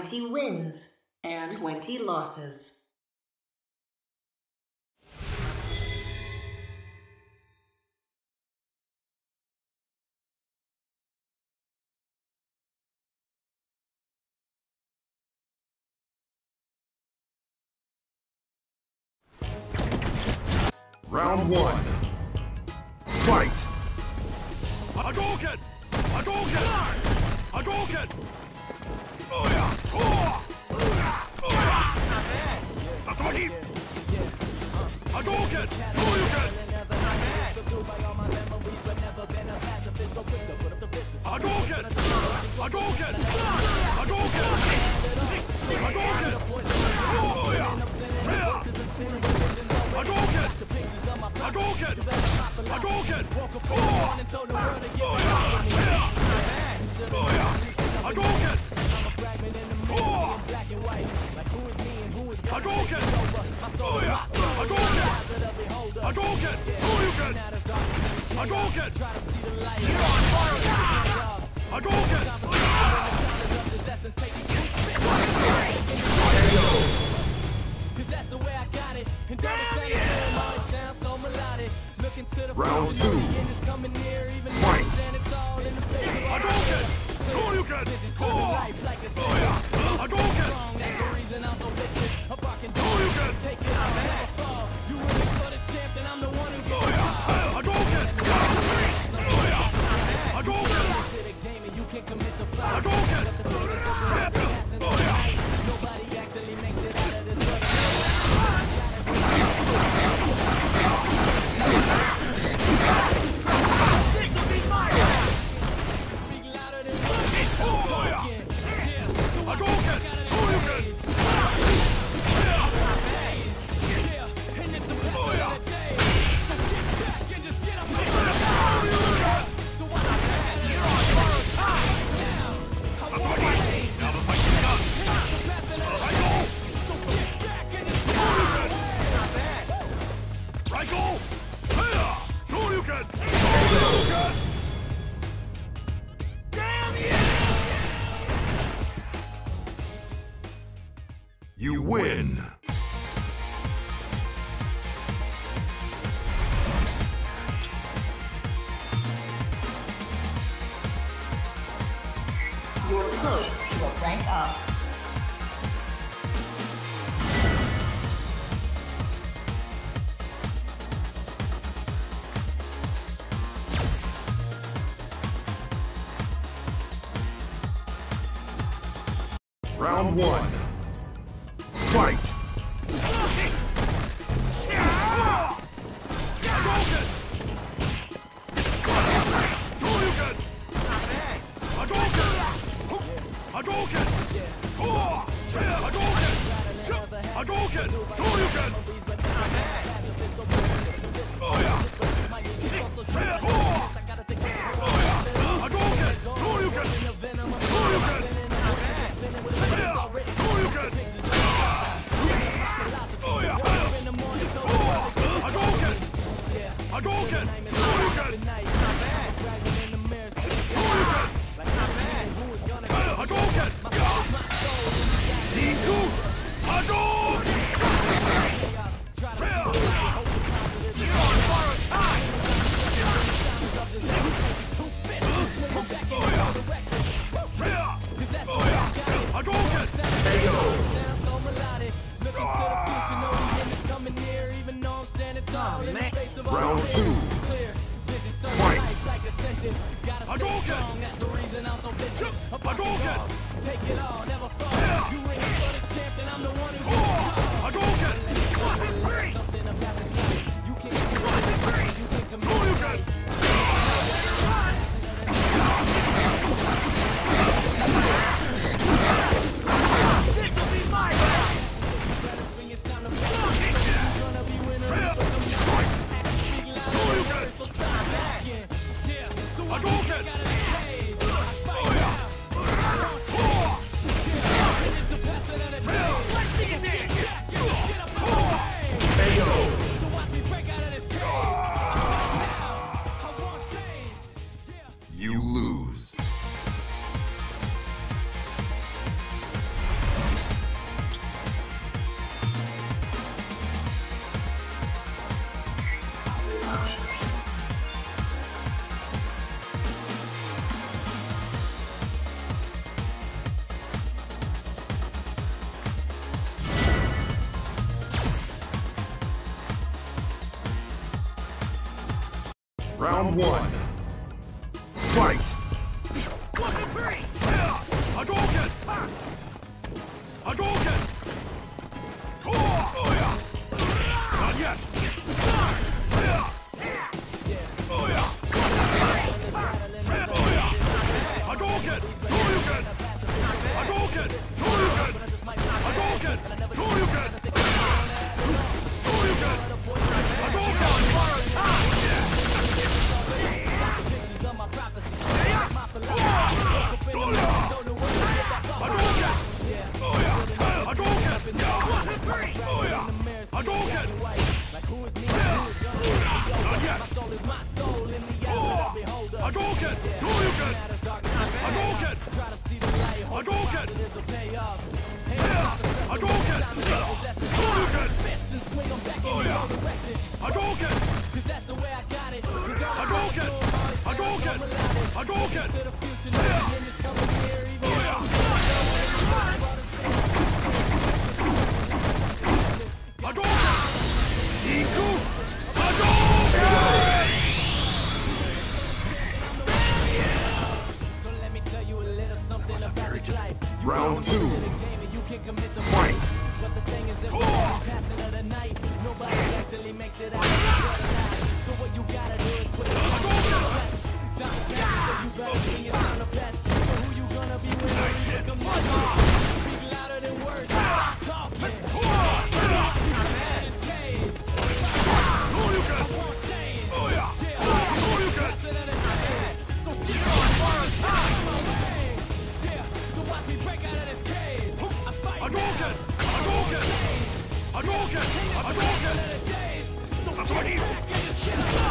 20 wins and 20 losses. Round 1. Fight! Hadouken! Hadouken! Hadouken! Oh yeah! Oh yeah! Tatsumaki! Hadouken! Shoryuken! Hadouken! Hadouken! Hadouken! Hadouken! Oh yeah! Hadouken! Hadouken! Hadouken! Oh yeah! Oh yeah! Hadouken! Oh! Hadouken! Oh yeah! Hadouken! Hadouken! Shoryuken! Hadouken! Hadouken! Round 2. Fight! Hadouken! Shoryuken! Oh! Oh yeah! Hadouken! Shoryuken! Oh yeah! Hadouken! Oh yeah! Hadouken! Hadouken! Oh yeah! Oh yeah! Hadouken! Shoryuken! Oh yeah! Raiko! Hiya! Shoryuken! Shoryuken! You win! You're close to a rank up. Round 1. Fight! Hadouken! Shoryuken! Hadouken! Hadouken! Oh! Hadouken! Hadouken! Shoryuken! Oh yeah! Oh! Oh yeah! Hadouken! Shoryuken! Shoryuken! Shoryuken! Oh yeah! Oh! Hadouken! Hadouken! Shoryuken! Shoryuken! Hadouken! Niku! Hadouken! Oh yeah! Oh yeah! Hadouken! Round 2. Fight! Hadouken! Hadouken! Oh! Hadouken! Shoryuken! Hadouken! Oh yeah! Oh! Round 1. Fight! Hadouken! Hadouken! Not yet! Hadouken! Shoryuken! Hadouken! Shoryuken! Hadouken! Shoryuken! Shoryuken! Round 2. Fight! But the thing is that when you're passing of the night, nobody actually makes it out. So what you gotta do is put it on your chest. Time is passing, so you better swing it on the best. So who you gonna be when you look a mess? Speak louder than words, stop talking. Man, it's cage. I won't change. Passing of the night. So keep on first. On my way. Yeah, so watch me break out of this cage. I fight now. Hadouken! Hadouken! Hadouken! Hadouken!